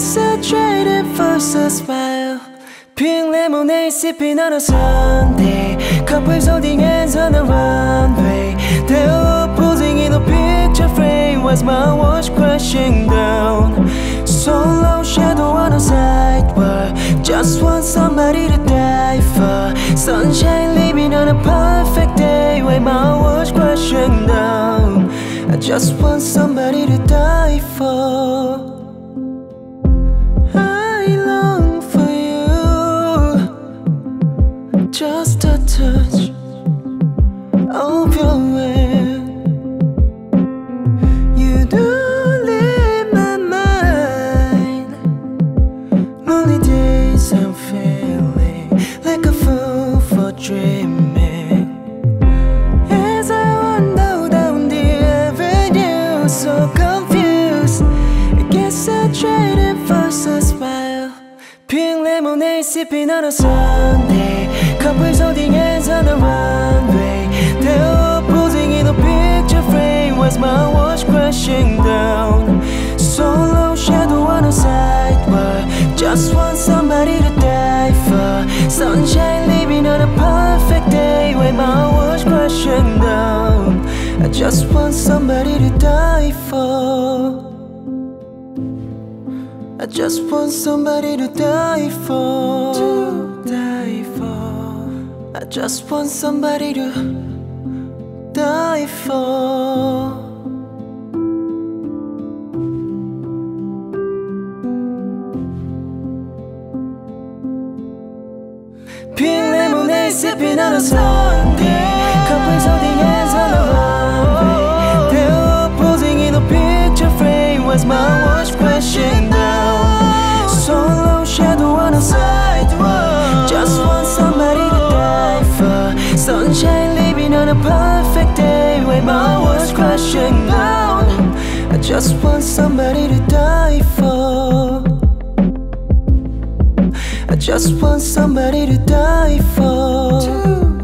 guess I traded for a smile. Pink lemonade sipping on a Sunday. Couples holding hands on the runway. They were posing in a picture frame. Was my watch crashing down? Solo shadow on a sidewalk. Just want somebody to die for. Sunshine living on a perfect day. When my watch crashing down, I just want somebody to die for. Just a touch of your hand. You don't leave my mind. Lonely days I'm feeling like a fool for dreaming. As I wander down the avenue, so confused. I guess I traded for a smile. Pink lemonade sipping on a Sunday. Couples holding hands on the runway. They were posing in a picture frame. Was my watch crashing down? Solo shadow on a sidewalk. Just want somebody to die for. Sunshine living on a perfect day. When my watch crashing down, I just want somebody to die for. I just want somebody to die for. I just want somebody to die for. Pink lemonade sipping on a Sunday. Couples holding hands on the runway. They were posing in a picture frame. Was my watch crashing down? Solo shadow on a sidewalk. Just want somebody to die for. Sunshine living on a perfect day. When my world's crashing down, I just want somebody to die for. I just want somebody to die for.